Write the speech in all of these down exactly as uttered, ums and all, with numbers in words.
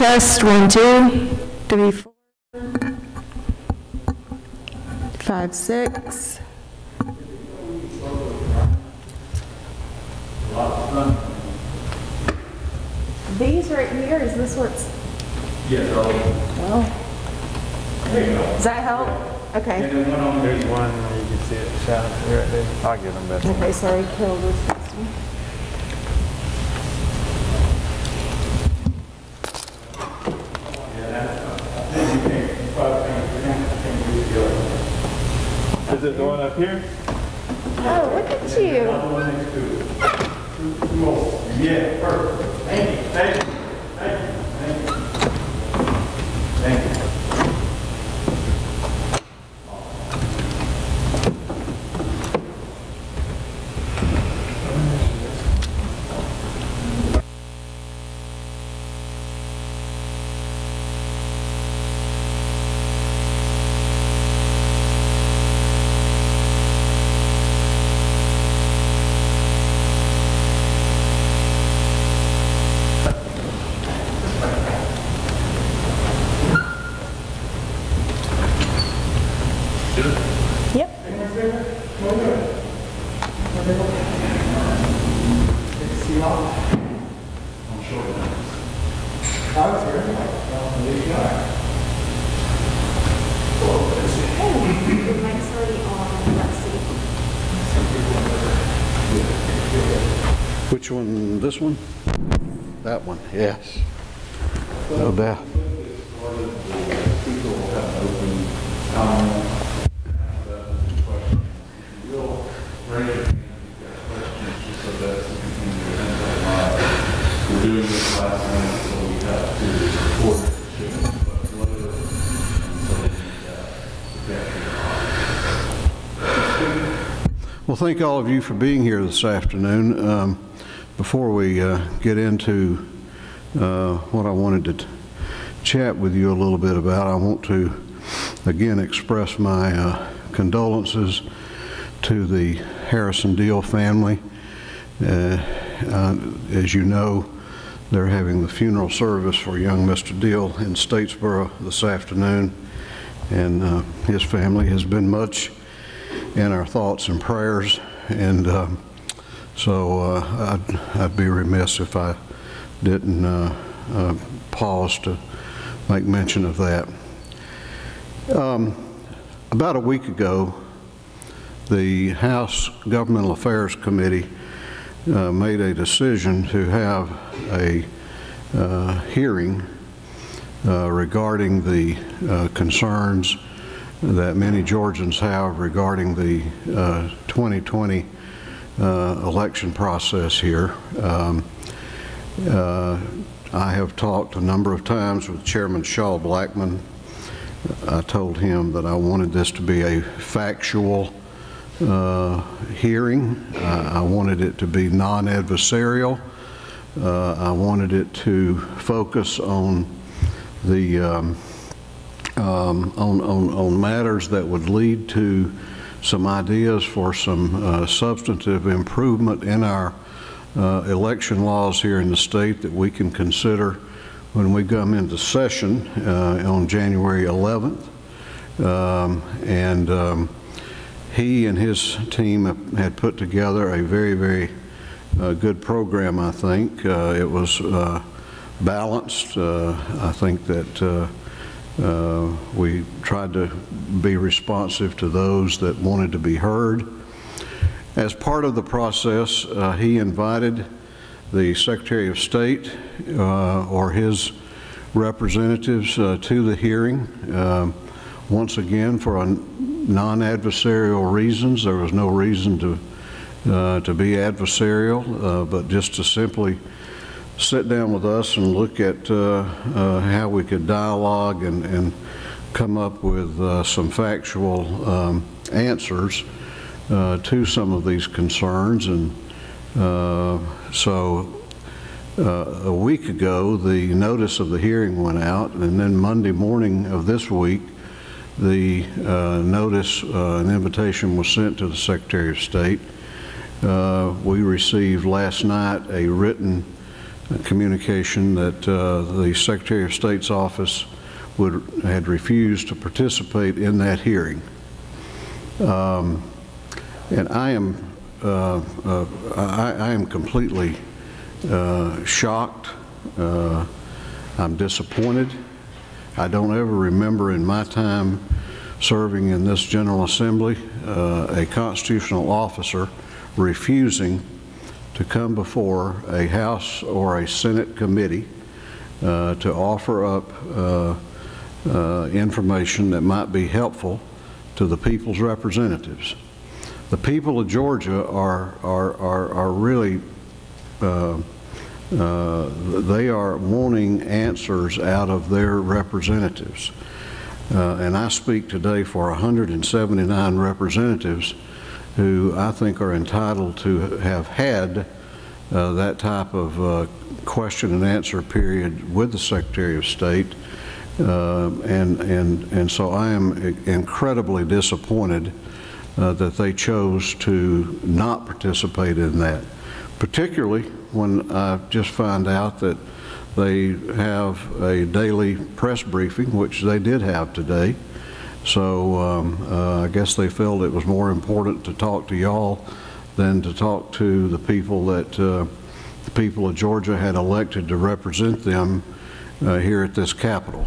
test, one, two, three, four, five, six. These right here, is this what's? Yeah, Well, there you go. does that help? Okay. And then one on There's there. one where you can see it shining right there. I'll give them that. Okay, sorry, kill this next one. Is it the one up here? Oh, look at you. Another one next to it. Two, two more. Yeah, perfect. Thank you, thank you, thank you, thank you. Thank you. Yep. Which one? This one? That one, yes. No doubt. We're doing this last night, so we have to report it, but later, so we can Well, thank all of you for being here this afternoon. Um, before we uh, get into uh, what I wanted to t chat with you a little bit about, I want to again express my uh, condolences to the Harrison Deal family. Uh, uh, as you know, they're having the funeral service for young Mister Deal in Statesboro this afternoon, and uh, his family has been much in our thoughts and prayers, and um, so uh, I'd, I'd be remiss if I didn't uh, uh, pause to make mention of that. Um, about a week ago, the House Governmental Affairs Committee uh, made a decision to have a uh, hearing uh, regarding the uh, concerns that many Georgians have regarding the uh, twenty twenty uh, election process here. Um, uh, I have talked a number of times with Chairman Shaw Blackman. I told him that I wanted this to be a factual uh, hearing. Uh, I wanted it to be non-adversarial. Uh, I wanted it to focus on the um, um, on, on, on matters that would lead to some ideas for some uh, substantive improvement in our uh, election laws here in the state that we can consider when we come into session uh, on January eleventh. Um, and um, he and his team had put together a very, very uh, good program, I think. Uh, it was uh, balanced. Uh, I think that uh, uh, we tried to be responsive to those that wanted to be heard. As part of the process, uh, he invited the Secretary of State uh, or his representatives uh, to the hearing. Uh, once again, for a non-adversarial reasons. There was no reason to uh, to be adversarial, uh, but just to simply sit down with us and look at uh, uh, how we could dialogue and, and come up with uh, some factual um, answers uh, to some of these concerns. And uh, so uh, a week ago, the notice of the hearing went out, and then Monday morning of this week, the uh, notice, uh, an invitation was sent to the Secretary of State. Uh, we received last night a written communication that uh, the Secretary of State's office would had refused to participate in that hearing. Um, and I am uh, uh, I, I am completely uh, shocked. Uh, I'm disappointed. I don't ever remember in my time serving in this General Assembly uh, a constitutional officer refusing to come before a House or a Senate committee uh, to offer up uh, uh, information that might be helpful to the people's representatives. The people of Georgia are, are, are, are really, uh, uh, they are wanting answers out of their representatives. Uh, and I speak today for one hundred seventy-nine representatives who I think are entitled to have had uh, that type of uh, question and answer period with the Secretary of State. Uh, and, and, and so I am incredibly disappointed uh, that they chose to not participate in that, particularly when I just found out that they have a daily press briefing, which they did have today. So um, uh, I guess they felt it was more important to talk to y'all than to talk to the people that uh, the people of Georgia had elected to represent them uh, here at this Capitol.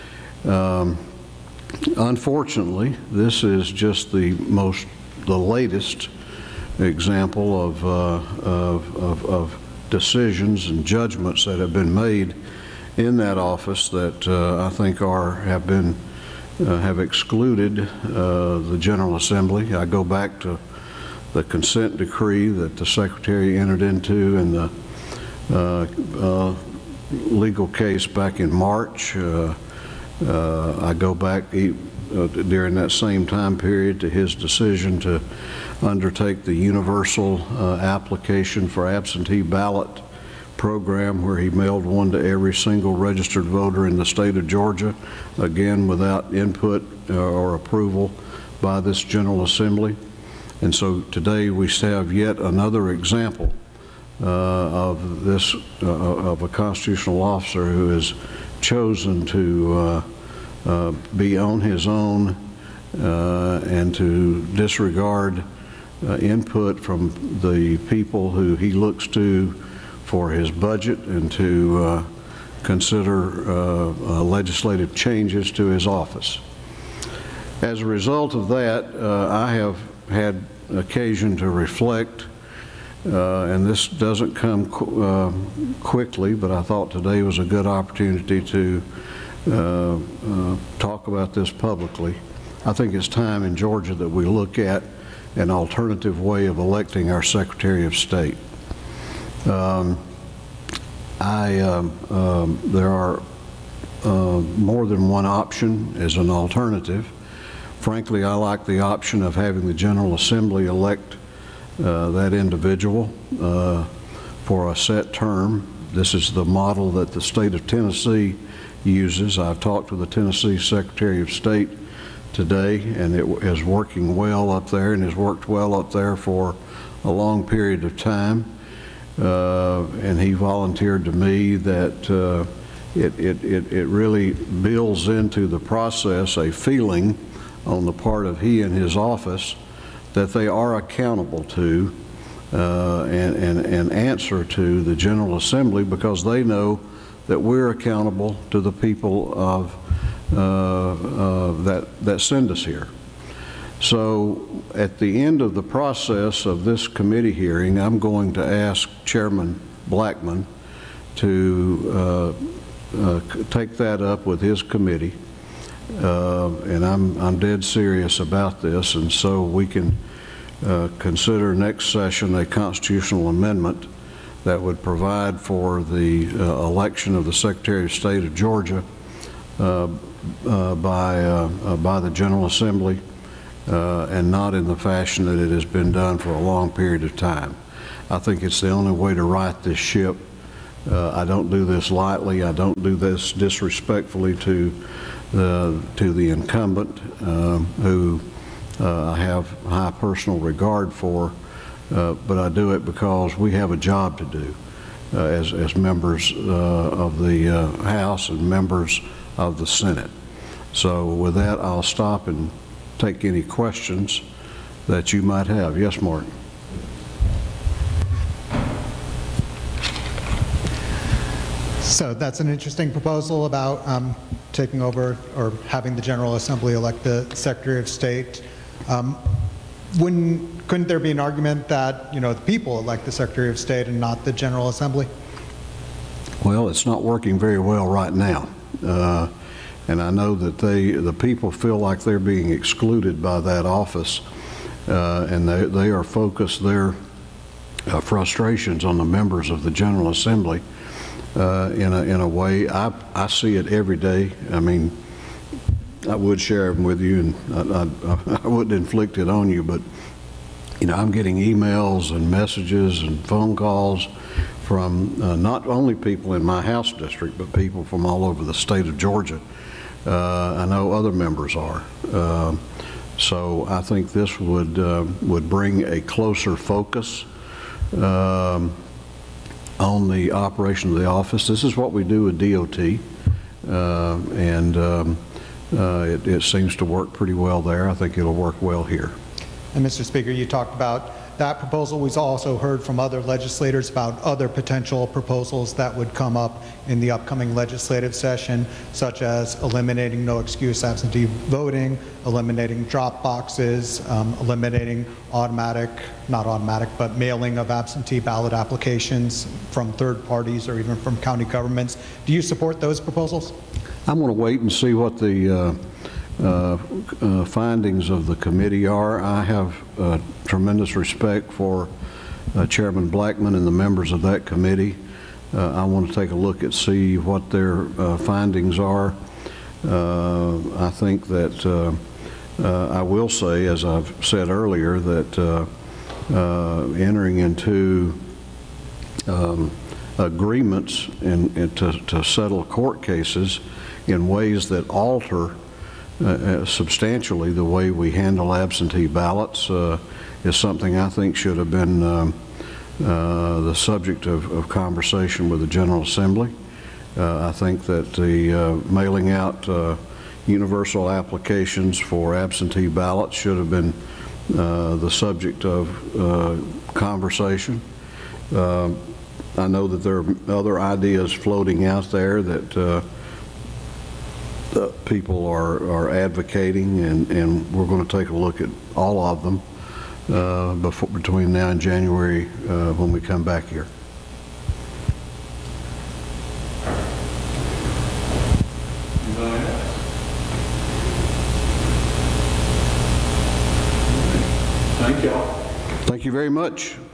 Um, unfortunately, this is just the most, the latest example of, uh, of, of, of decisions and judgments that have been made in that office that uh, I think are have been uh, have excluded uh, the General Assembly. I go back to the consent decree that the Secretary entered into in the uh, uh, legal case back in March. Uh, uh, I go back e uh, during that same time period to his decision to undertake the universal uh, application for absentee ballot program, where he mailed one to every single registered voter in the state of Georgia, again without input uh, or approval by this General Assembly. And so today we have yet another example uh, of this, uh, of a constitutional officer who has chosen to uh, uh, be on his own uh, and to disregard Uh, input from the people who he looks to for his budget and to uh, consider uh, uh, legislative changes to his office. As a result of that, uh, I have had occasion to reflect, uh, and this doesn't come qu uh, quickly, but I thought today was a good opportunity to uh, uh, talk about this publicly. I think it's time in Georgia that we look at an alternative way of electing our Secretary of State. Um, I, um, um, there are uh, more than one option as an alternative. Frankly, I like the option of having the General Assembly elect uh, that individual uh, for a set term. This is the model that the state of Tennessee uses. I've talked to the Tennessee Secretary of State today, and it is working well up there, and has worked well up there for a long period of time. Uh, and he volunteered to me that uh, it, it, it, it really builds into the process a feeling on the part of he and his office that they are accountable to uh, and, and, and answer to the General Assembly, because they know that we're accountable to the people of Uh, uh, that, that send us here. So at the end of the process of this committee hearing, I'm going to ask Chairman Blackman to uh, uh, take that up with his committee. Uh, and I'm, I'm dead serious about this, and so we can uh, consider next session a constitutional amendment that would provide for the uh, election of the Secretary of State of Georgia uh, Uh, by, uh, uh, by the General Assembly, uh, and not in the fashion that it has been done for a long period of time. I think it's the only way to right this ship. Uh, I don't do this lightly. I don't do this disrespectfully to the, to the incumbent, um, who uh, I have high personal regard for, uh, but I do it because we have a job to do. uh, as, as members uh, of the uh, House and members of the Senate. So with that, I'll stop and take any questions that you might have. Yes, Mark. So that's an interesting proposal about um, taking over or having the General Assembly elect the Secretary of State. Um, wouldn't, couldn't there be an argument that, you know, the people elect the Secretary of State and not the General Assembly? Well, it's not working very well right now. Uh, and I know that they, the people feel like they're being excluded by that office. Uh, and they, they are focused their uh, frustrations on the members of the General Assembly uh, in, a, in a way. I, I see it every day. I mean, I would share them with you, and I, I, I wouldn't inflict it on you, but you know, I'm getting emails and messages and phone calls from uh, not only people in my House district, but people from all over the state of Georgia. Uh, I know other members are. Uh, so I think this would uh, would bring a closer focus um, on the operation of the office. This is what we do with D O T, uh, and um, uh, it, it seems to work pretty well there. I think it'll work well here. And Mister Speaker, you talked about that proposal. We've also heard from other legislators about other potential proposals that would come up in the upcoming legislative session, such as eliminating no excuse absentee voting, eliminating drop boxes, um, eliminating automatic, not automatic, but mailing of absentee ballot applications from third parties or even from county governments. Do you support those proposals? I'm going to wait and see what the uh, Uh, uh, findings of the committee are. I have uh, tremendous respect for uh, Chairman Blackman and the members of that committee. Uh, I want to take a look at see what their uh, findings are. Uh, I think that uh, uh, I will say, as I've said earlier, that uh, uh, entering into um, agreements in, in to, to settle court cases in ways that alter Uh, uh, substantially the way we handle absentee ballots uh, is something I think should have been um, uh, the subject of, of conversation with the General Assembly. Uh, I think that the uh, mailing out uh, universal applications for absentee ballots should have been uh, the subject of uh, conversation. Uh, I know that there are other ideas floating out there that uh, Uh, people are, are advocating, and, and we're going to take a look at all of them uh, before, between now and January uh, when we come back here. Thank y'all. Thank you very much.